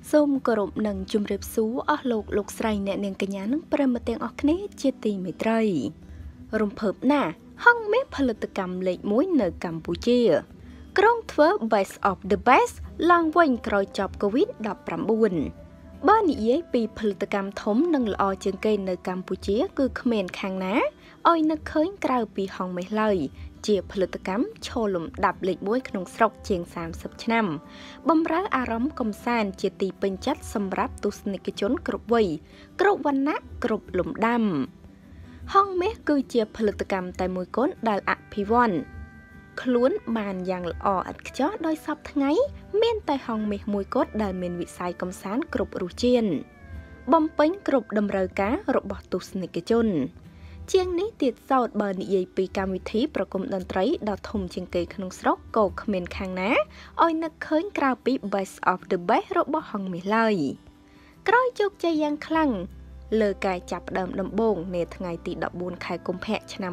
សូមគោរពនឹងជម្រាបសួរអស់លោកស្រីអ្នកនាងកញ្ញានិងប្រិយមិត្តទាំងអស់គ្នាជាទីមេត្រីរំភើបណាស់ហង្សមាសផលិតកម្មលេខ1នៅកម្ពុជាក្រុងធ្វើ Best of the Best ឡើងវិញក្រោយចប់ COVID-19 បើនិយាយពីផលិតកម្មធំនិងល្អជាងគេនៅកម្ពុជាគឺគ្មានខាងណាឲ្យនឹកឃើញក្រៅពីហង្សមាសឡើយជាផលិតកម្មឈរលំដាប់លេខ1ក្នុងស្រុកជាង30ឆ្នាំបម្រើអារម្មណ៍កំសាន្តជាទីពេញចិត្តសម្រាប់ទស្សនិកជនគ្រប់វ័យគ្រប់វណ្ណៈគ្រប់លំដាំហង្សមាសគឺជាផលិតកម្មតែមួយគត់ដែលអភិវឌ្ឍខ្លួនបានយ៉ាងល្អឥតខ្ចោះដោយសពថ្ងៃមានតែហង្សមាសមួយគត់ដែលមានវិស័យកំសាន្តគ្រប់រសជាតិបំពេញគ្រប់តម្រូវការរបស់ទស្សនិកជនជាងនេះទៀតសោតបើនិយាយពីកម្មវិធីប្រគំតន្ត្រីដ៏ធំជាងគេក្នុងស្រុកក៏គ្មានខាងណាឲ្យនឹកឃើញក្រៅពី Best of the Best របស់ហង្សមាសឡើយក្រោយជោគជ័យយ៉ាងខ្លាំងលើការចាប់ផ្ដើមដំបូងនាថ្ងៃទី14ខែកុម្ភៈឆ្នាំ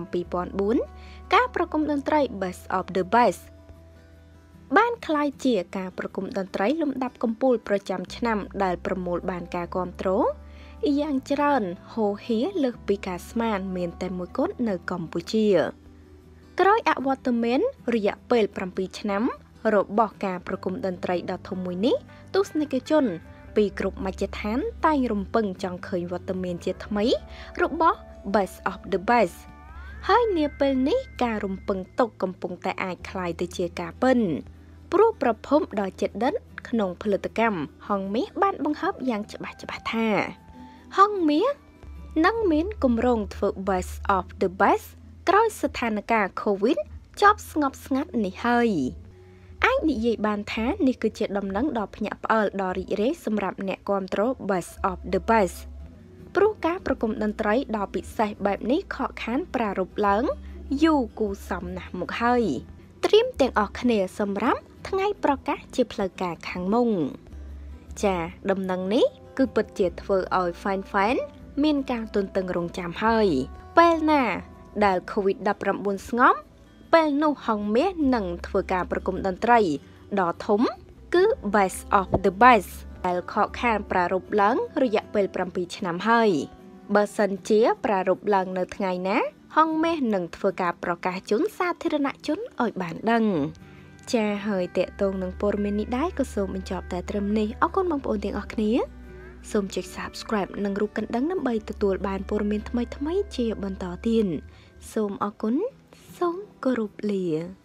2004ការប្រគំតន្ត្រី Best of the Best បានក្លាយជាការប្រគំតន្ត្រីលំដាប់កំពូលប្រចាំឆ្នាំដែលប្រមូលបានការគាំទ្រយ៉ាងច្រើនហូរហៀលើសពីការស្មានមានតែមួយគត់នៅកម្ពុជាក្រោយអវត្តមានរយៈពេល7ឆ្នាំរបស់ការប្រគំតន្ត្រីដ៏ធំមួយនេះទស្សនិកជនពីគ្រប់មជ្ឈដ្ឋានតែងរំពឹងចង់ឃើញវត្តមានជាថ្មីរបស់ Best of the Best ហើយនាពេលនេះការរំពឹងទុកកំពុងតែអាចคล้ายទៅជាការពិនព្រោះប្រភពដ៏ជិតដិតក្នុងផលិតកម្មហង្សមាសបានបង្ហើបយ៉ាងច្បាស់ថាហង្សមាសនឹងមានគម្រោងធ្វើ Best of the Best ក្រោយស្ថានភាព COVID ចប់ស្ងប់ស្ងាត់នេះហើយអាចនិយាយបានថានេះគឺជាដំណឹងដ៏ភ្ញាក់ផ្អើលដ៏រីករាយសម្រាប់អ្នកគាំទ្រ Best of the Best ព្រោះការប្រគំតន្ត្រីដ៏ពិសេសបែបនេះខកខានប្រារព្ធឡើងយូរគូសំណាស់មកហើយត្រៀមទាំងអស់គ្នាសម្រាប់ថ្ងៃប្រកាសជាផ្លូវការខាងមុខចាដំណឹងនេះគឺពិតជាធ្វើឲ្យ fan មានការទន្ទឹងរង់ចាំហើយពេលណាដែល COVID-19 ស្ងប់ពេលនោះហង្សមាសនឹងធ្វើការប្រគំតន្ត្រីដ៏ធំគឺ Best of the Best ដែលខកខានប្រារព្ធឡើងរយៈពេល7ឆ្នាំហើយបើសិនជាប្រារព្ធឡើងនៅថ្ងៃណាហង្សមាសនឹងធ្វើការប្រកាសជូនសាធារណជនឲ្យបានដឹងចាហើយតេតងនឹងព័ត៌មាននេះដែរក៏សូមបញ្ចប់តែត្រឹមនេះអរគុណបងប្អូនទាំងអស់គ្នាសូមចុច Subscribe និងរូបកណ្ដឹងដើម្បីទទួលបានព័ត៌មានថ្មីៗជាបន្តទៀតសូមអរគុណសូមគោរពលា